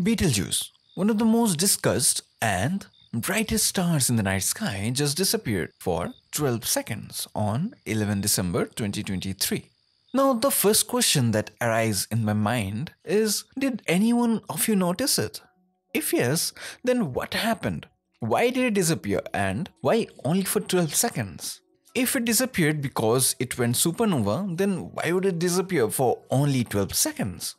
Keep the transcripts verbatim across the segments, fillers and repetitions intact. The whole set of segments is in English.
Betelgeuse, one of the most discussed and brightest stars in the night sky, just disappeared for twelve seconds on eleventh December twenty twenty-three. Now, the first question that arises in my mind is, did anyone of you notice it? If yes, then what happened? Why did it disappear and why only for twelve seconds? If it disappeared because it went supernova, then why would it disappear for only twelve seconds?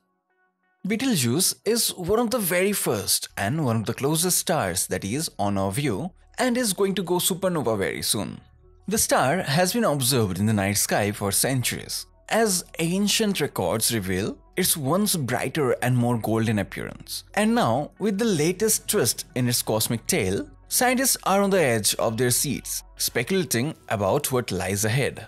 Betelgeuse is one of the very first and one of the closest stars that is on our view and is going to go supernova very soon. The star has been observed in the night sky for centuries. As ancient records reveal, its once brighter and more golden appearance. And now, with the latest twist in its cosmic tale, scientists are on the edge of their seats, speculating about what lies ahead.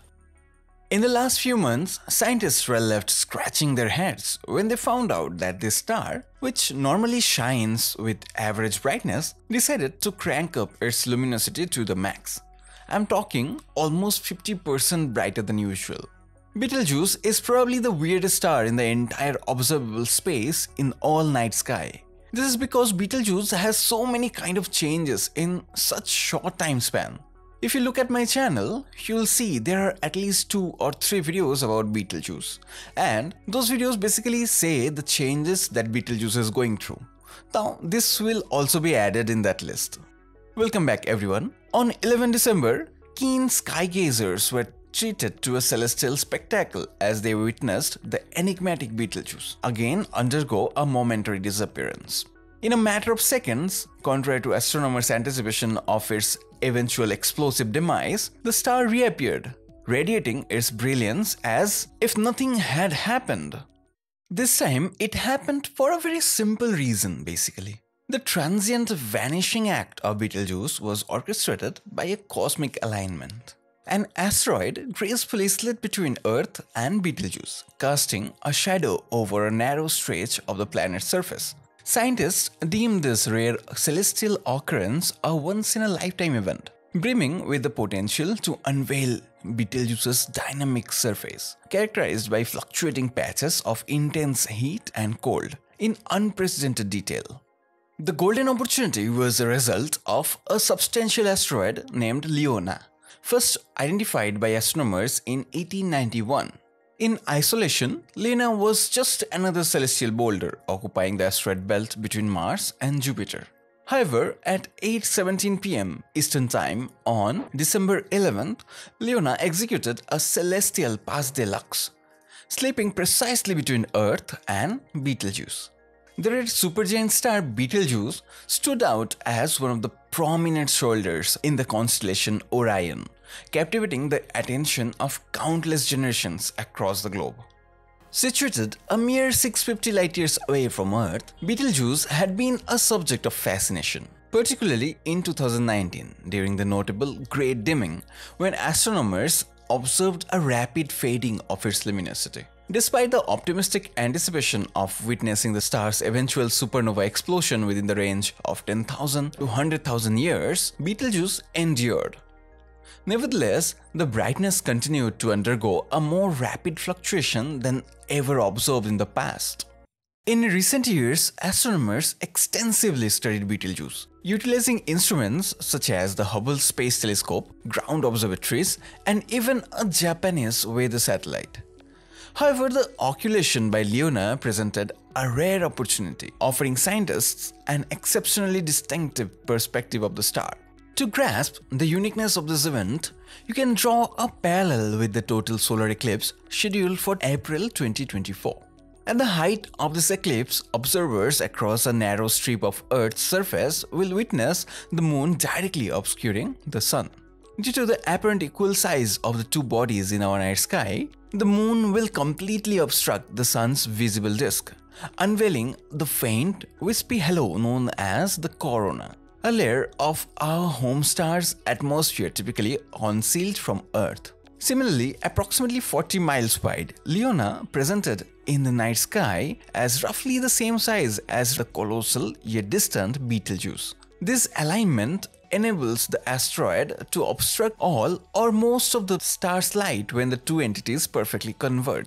In the last few months, scientists were left scratching their heads when they found out that this star, which normally shines with average brightness, decided to crank up its luminosity to the max. I'm talking almost fifty percent brighter than usual. Betelgeuse is probably the weirdest star in the entire observable space in all night sky. This is because Betelgeuse has so many kind of changes in such short time span. If you look at my channel, you'll see there are at least two or three videos about Betelgeuse, and those videos basically say the changes that Betelgeuse is going through. Now, this will also be added in that list. Welcome back everyone. On eleventh December, keen sky gazers were treated to a celestial spectacle as they witnessed the enigmatic Betelgeuse again undergo a momentary disappearance. In a matter of seconds, contrary to astronomers' anticipation of its eventual explosive demise, the star reappeared, radiating its brilliance as if nothing had happened. This time, it happened for a very simple reason, basically. The transient vanishing act of Betelgeuse was orchestrated by a cosmic alignment. An asteroid gracefully slid between Earth and Betelgeuse, casting a shadow over a narrow stretch of the planet's surface. Scientists deem this rare celestial occurrence a once-in-a-lifetime event, brimming with the potential to unveil Betelgeuse's dynamic surface, characterized by fluctuating patches of intense heat and cold, in unprecedented detail. The golden opportunity was a result of a substantial asteroid named Leona, first identified by astronomers in eighteen ninety-one. In isolation, Leona was just another celestial boulder occupying the asteroid belt between Mars and Jupiter. However, at eight seventeen p m Eastern Time on December eleventh, Leona executed a celestial pas de luxe, slipping precisely between Earth and Betelgeuse. The red supergiant star Betelgeuse stood out as one of the prominent shoulders in the constellation Orion, captivating the attention of countless generations across the globe. Situated a mere six hundred fifty light-years away from Earth, Betelgeuse had been a subject of fascination, particularly in two thousand nineteen during the notable Great Dimming, when astronomers observed a rapid fading of its luminosity. Despite the optimistic anticipation of witnessing the star's eventual supernova explosion within the range of ten thousand to one hundred thousand years, Betelgeuse endured. Nevertheless, the brightness continued to undergo a more rapid fluctuation than ever observed in the past. In recent years, astronomers extensively studied Betelgeuse, utilizing instruments such as the Hubble Space Telescope, ground observatories, and even a Japanese weather satellite. However, the occultation by Leona presented a rare opportunity, offering scientists an exceptionally distinctive perspective of the star. To grasp the uniqueness of this event, you can draw a parallel with the total solar eclipse scheduled for April twenty twenty-four. At the height of this eclipse, observers across a narrow strip of Earth's surface will witness the moon directly obscuring the sun. Due to the apparent equal size of the two bodies in our night sky, the moon will completely obstruct the sun's visible disk, unveiling the faint, wispy halo known as the corona, a layer of our home star's atmosphere typically concealed from Earth. Similarly, approximately forty miles wide, Leona presented in the night sky as roughly the same size as the colossal yet distant Betelgeuse. This alignment enables the asteroid to obstruct all or most of the star's light when the two entities perfectly converge.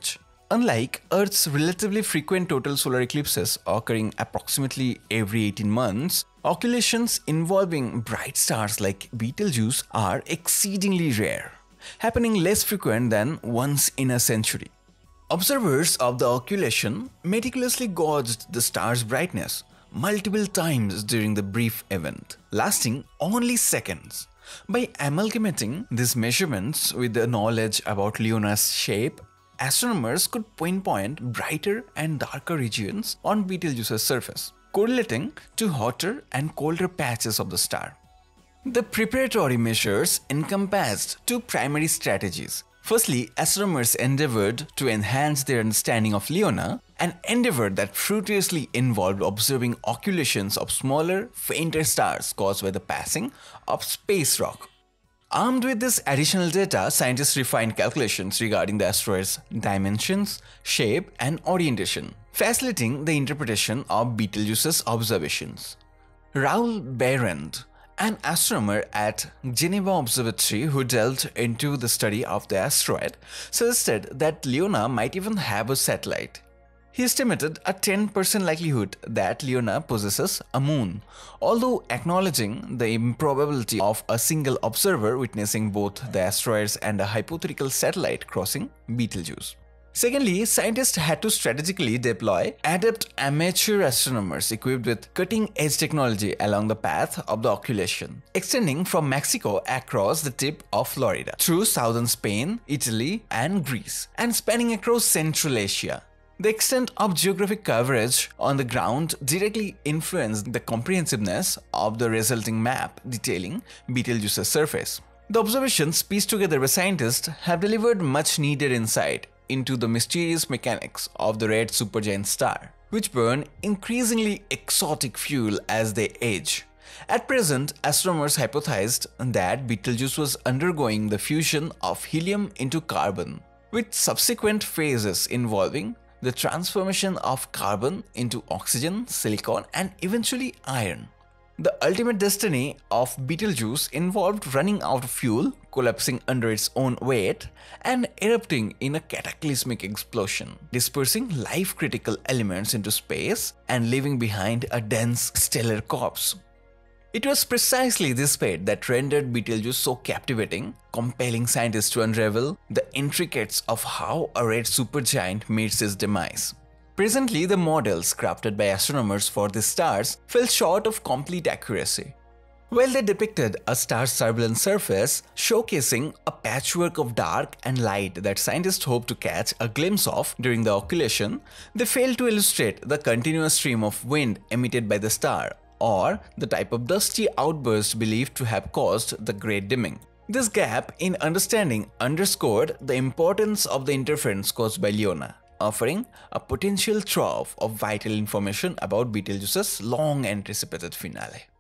Unlike Earth's relatively frequent total solar eclipses occurring approximately every eighteen months, occultations involving bright stars like Betelgeuse are exceedingly rare, happening less frequent than once in a century. Observers of the occultation meticulously gauged the star's brightness multiple times during the brief event, lasting only seconds. By amalgamating these measurements with the knowledge about Leona's shape, astronomers could pinpoint brighter and darker regions on Betelgeuse's surface, correlating to hotter and colder patches of the star. The preparatory measures encompassed two primary strategies. Firstly, astronomers endeavored to enhance their understanding of Leona, an endeavor that fruitlessly involved observing occultations of smaller, fainter stars caused by the passing of space rock. Armed with this additional data, scientists refined calculations regarding the asteroid's dimensions, shape, and orientation, facilitating the interpretation of Betelgeuse's observations. Raoul Behrend, an astronomer at Geneva Observatory who delved into the study of the asteroid, suggested that Leona might even have a satellite. He estimated a ten percent likelihood that Leona possesses a moon, although acknowledging the improbability of a single observer witnessing both the asteroids and a hypothetical satellite crossing Betelgeuse. Secondly, scientists had to strategically deploy adept amateur astronomers equipped with cutting-edge technology along the path of the occultation, extending from Mexico across the tip of Florida, through southern Spain, Italy, and Greece, and spanning across Central Asia. The extent of geographic coverage on the ground directly influenced the comprehensiveness of the resulting map detailing Betelgeuse's surface. The observations pieced together by scientists have delivered much-needed insight into the mysterious mechanics of the red supergiant star, which burn increasingly exotic fuel as they age. At present, astronomers hypothesized that Betelgeuse was undergoing the fusion of helium into carbon, with subsequent phases involving the transformation of carbon into oxygen, silicon, and eventually iron. The ultimate destiny of Betelgeuse involved running out of fuel, collapsing under its own weight, and erupting in a cataclysmic explosion, dispersing life-critical elements into space and leaving behind a dense stellar corpse. It was precisely this fate that rendered Betelgeuse so captivating, compelling scientists to unravel the intricacies of how a red supergiant meets its demise. Presently, the models crafted by astronomers for these stars fell short of complete accuracy. While they depicted a star's turbulent surface, showcasing a patchwork of dark and light that scientists hoped to catch a glimpse of during the occultation, they failed to illustrate the continuous stream of wind emitted by the star, or the type of dusty outburst believed to have caused the great dimming. This gap in understanding underscored the importance of the interference caused by Leona, offering a potential trove of vital information about Betelgeuse's long-anticipated finale.